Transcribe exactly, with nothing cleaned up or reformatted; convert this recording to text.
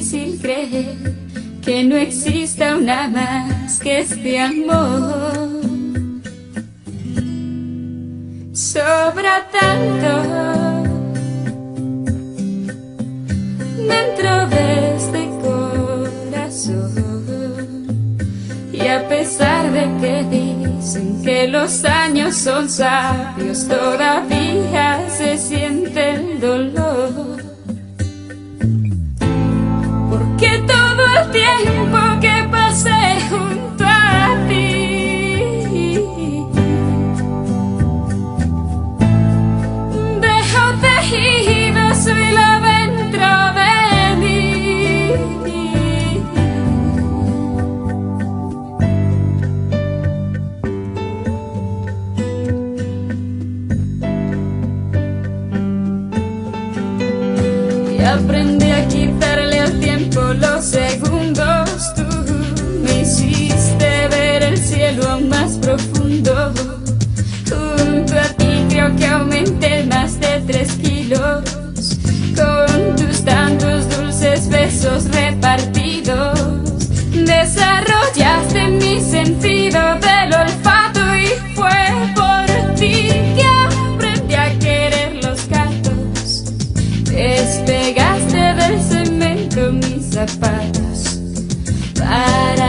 difícil creer que no exista una más que este amor. Sobra tanto dentro de este corazón, y a pesar de que dicen que los años son sabios, todavía se siente el dolor. Porque todo el tiempo que pasé junto a ti dejó tejidos su hilo dentro de mí. Y aprendí a quitarle al tiempo los segundos. Tú me hiciste ver el cielo aún más profundo. Junto a ti creo que aumenté más de tres kilos, con tus tantos dulces besos repartidos. Desarrollaste mi sentido del olfato, y fue por ti que aprendí a querer los gatos. Despegaste del cemento mis zapatos para